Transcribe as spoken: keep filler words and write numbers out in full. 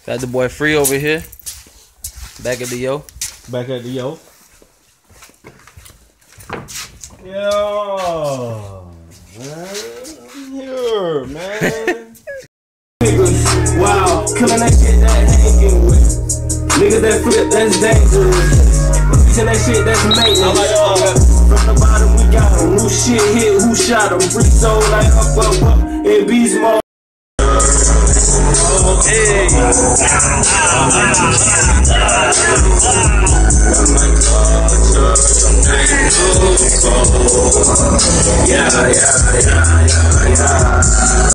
Got the boy Free over here. Back at the yo. Back at the yo. Yo, man, I'm here, man. Niggas, wow, killing that shit that hanging with. Niggas that flip, that's dangerous. Teaching that shit that's maintenance. From the bottom, we got them. New shit hit, who shot them? Free soul like up, up, up, and beast mode. Hey. Yeah, yeah, yeah, yeah, yeah.